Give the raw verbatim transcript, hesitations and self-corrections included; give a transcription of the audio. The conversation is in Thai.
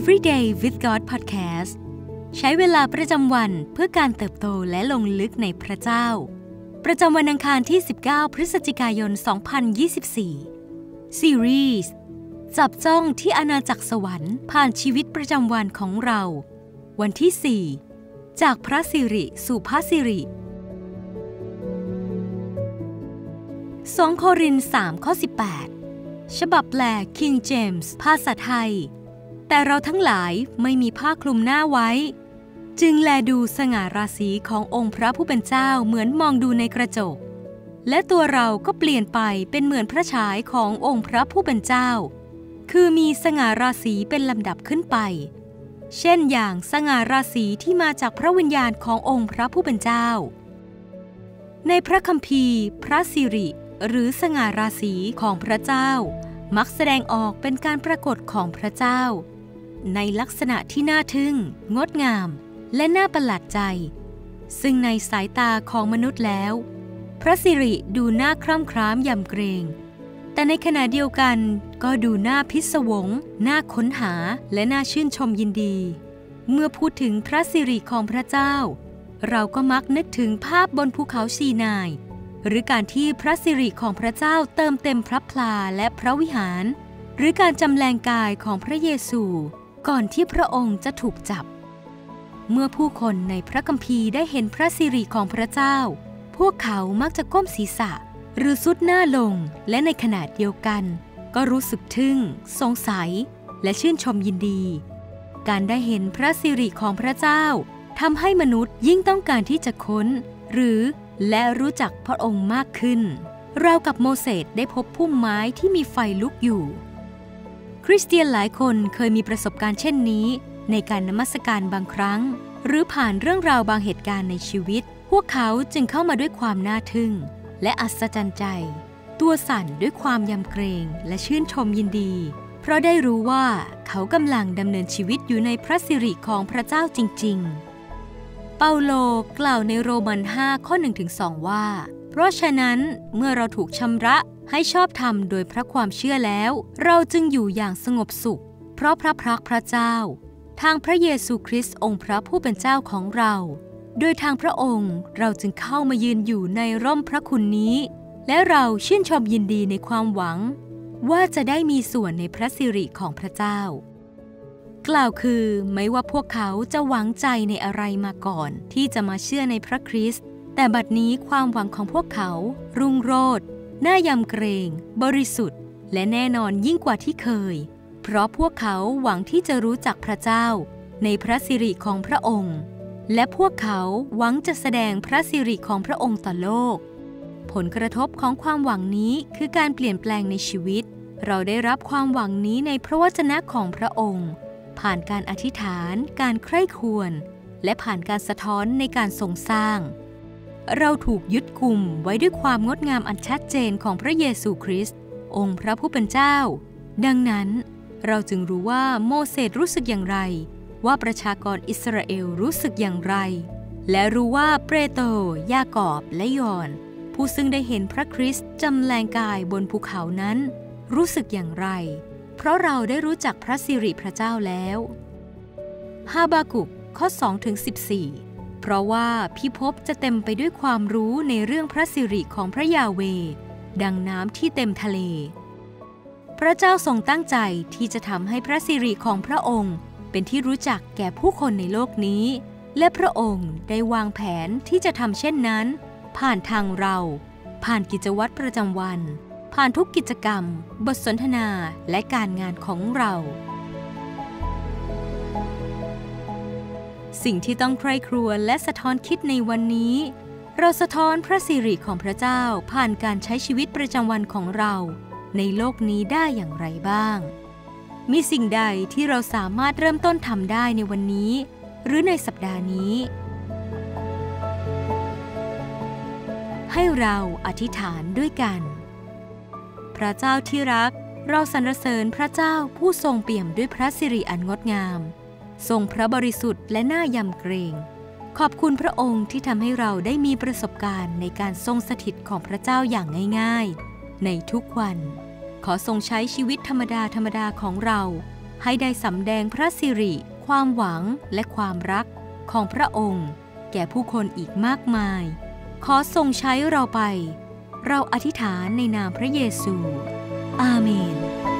Everyday with God Podcast ใช้เวลาประจำวันเพื่อการเติบโตและลงลึกในพระเจ้าประจำวันอังคารที่สิบเก้าพฤศจิกายนสองพันยี่สิบสี่ซีรีส์จับจ้องที่อาณาจักรสวรรค์ผ่านชีวิตประจำวันของเราวันที่สี่จากพระสิริสู่พระสิริสองโครินธ์สามข้อสิบแปดฉบับแปล King James ภาษาไทยแต่เราทั้งหลายไม่มีผ้าคลุมหน้าไว้จึงแลดูสง่าราศีขององค์พระผู้เป็นเจ้าเหมือนมองดูในกระจกและตัวเราก็เปลี่ยนไปเป็นเหมือนพระฉายขององค์พระผู้เป็นเจ้าคือมีสง่าราศีเป็นลำดับขึ้นไปเช่นอย่างสง่าราศีที่มาจากพระวิญญาณขององค์พระผู้เป็นเจ้าในพระคัมภีร์พระสิริหรือสง่าราศีของพระเจ้ามักแสดงออกเป็นการปรากฏของพระเจ้าในลักษณะที่น่าทึ่งงดงามและน่าประหลาดใจซึ่งในสายตาของมนุษย์แล้วพระสิริดูน่าคร่ำคร้ามยำเกรงแต่ในขณะเดียวกันก็ดูน่าพิศวงน่าค้นหาและน่าชื่นชมยินดีเมื่อพูดถึงพระสิริของพระเจ้าเราก็มักนึกถึงภาพบนภูเขาซีนายหรือการที่พระสิริของพระเจ้าเติมเต็มพระพลาและพระวิหารหรือการจำแรงกายของพระเยซูก่อนที่พระองค์จะถูกจับเมื่อผู้คนในพระคัมภีร์ได้เห็นพระสิริของพระเจ้าพวกเขามักจะก้มศีรษะหรือซุดหน้าลงและในขณะเดียวกันก็รู้สึกทึ่งสงสัยและชื่นชมยินดีการได้เห็นพระสิริของพระเจ้าทำให้มนุษย์ยิ่งต้องการที่จะค้นหรือและรู้จักพระองค์มากขึ้นราวกับโมเสสได้พบพุ่มไม้ที่มีไฟลุกอยู่คริสเตียนหลายคนเคยมีประสบการณ์เช่นนี้ในการนมัสการบางครั้งหรือผ่านเรื่องราวบางเหตุการณ์ในชีวิตพวกเขาจึงเข้ามาด้วยความน่าทึ่งและอัศจรรย์ใจตัวสั่นด้วยความยำเกรงและชื่นชมยินดีเพราะได้รู้ว่าเขากำลังดำเนินชีวิตอยู่ในพระสิริของพระเจ้าจริงๆเปาโลกล่าวในโรมันห้าข้อ หนึ่งถึงสอง ว่าเพราะฉะนั้นเมื่อเราถูกชำระให้ชอบธรรมโดยพระความเชื่อแล้วเราจึงอยู่อย่างสงบสุขเพราะพระพักพระเจ้าทางพระเยซูคริสต์องค์พระผู้เป็นเจ้าของเราโดยทางพระองค์เราจึงเข้ามายืนอยู่ในร่มพระคุณนี้และเราชื่นชมยินดีในความหวังว่าจะได้มีส่วนในพระสิริของพระเจ้ากล่าวคือไม่ว่าพวกเขาจะหวังใจในอะไรมาก่อนที่จะมาเชื่อในพระคริสต์แต่บัดนี้ความหวังของพวกเขารุ่งโรจน์น่ายำเกรงบริสุทธิ์และแน่นอนยิ่งกว่าที่เคยเพราะพวกเขาหวังที่จะรู้จักพระเจ้าในพระสิริของพระองค์และพวกเขาหวังจะแสดงพระสิริของพระองค์ต่อโลกผลกระทบของความหวังนี้คือการเปลี่ยนแปลงในชีวิตเราได้รับความหวังนี้ในพระวจนะของพระองค์ผ่านการอธิษฐานการใคร่ครวญและผ่านการสะท้อนในการทรงสร้างเราถูกยึดกุมไว้ด้วยความงดงามอันชัดเจนของพระเยซูคริสต์องค์พระผู้เป็นเจ้าดังนั้นเราจึงรู้ว่าโมเสสรู้สึกอย่างไรว่าประชากรอิสราเอลรู้สึกอย่างไรและรู้ว่าเปโตรยากอบและยอห์นผู้ซึ่งได้เห็นพระคริสต์จำแรงกายบนภูเขานั้นรู้สึกอย่างไรเพราะเราได้รู้จักพระสิริพระเจ้าแล้วฮาบากุกข้อ สองถึงสิบสี่ เพราะว่าพิภพจะเต็มไปด้วยความรู้ในเรื่องพระสิริของพระยาเวห์ดังน้ำที่เต็มทะเลพระเจ้าทรงตั้งใจที่จะทำให้พระสิริของพระองค์เป็นที่รู้จักแก่ผู้คนในโลกนี้และพระองค์ได้วางแผนที่จะทำเช่นนั้นผ่านทางเราผ่านกิจวัตรประจำวันผ่านทุกกิจกรรมบทสนทนาและการงานของเราสิ่งที่ต้องใคร่ครวญและสะท้อนคิดในวันนี้เราสะท้อนพระสิริของพระเจ้าผ่านการใช้ชีวิตประจำวันของเราในโลกนี้ได้อย่างไรบ้างมีสิ่งใดที่เราสามารถเริ่มต้นทำได้ในวันนี้หรือในสัปดาห์นี้ให้เราอธิษฐานด้วยกันพระเจ้าที่รักเราสรรเสริญพระเจ้าผู้ทรงเปี่ยมด้วยพระสิริอันงดงามทรงพระบริสุทธิ์และน่ายำเกรงขอบคุณพระองค์ที่ทำให้เราได้มีประสบการณ์ในการทรงสถิตของพระเจ้าอย่างง่ายๆในทุกวันขอทรงใช้ชีวิตธรรมดาธรรมดาของเราให้ได้สำแดงพระสิริความหวังและความรักของพระองค์แก่ผู้คนอีกมากมายขอทรงใช้เราไปเราอธิษฐานในนามพระเยซูอาเมน